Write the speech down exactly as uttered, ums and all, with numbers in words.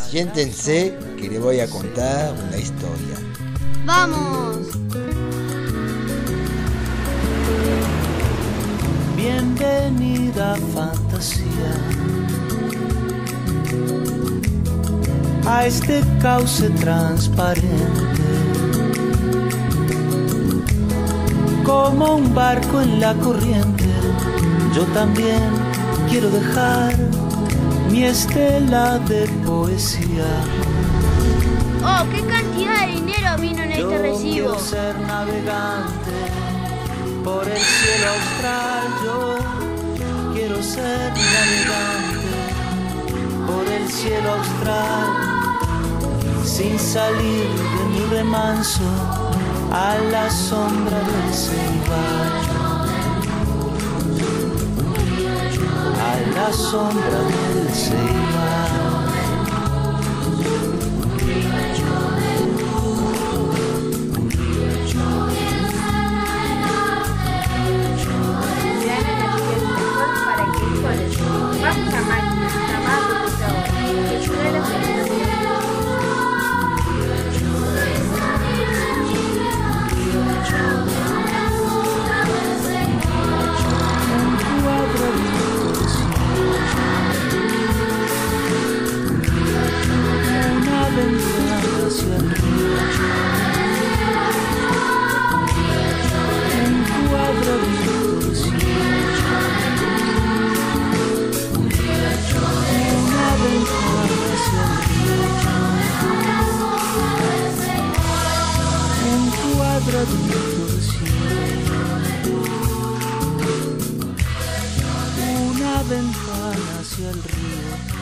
Siéntense que les voy a contar una historia. ¡Vamos! Bienvenida fantasía a este cauce transparente, como un barco en la corriente. Yo también quiero dejar mi estela de poesía. ¡Oh, qué cantidad de dinero vino en Yo este recibo! quiero ser navegante por el cielo austral. Yo quiero ser navegante por el cielo austral, sin salir de mi remanso a la sombra del ceibar, a la sombra del ceibar. Vamos a máquinas, trabajo, que suele ser. Una ventana hacia el río, un cuadro distorsivo, una ventana hacia el río, un cuadro distorsivo, una ventana hacia el río.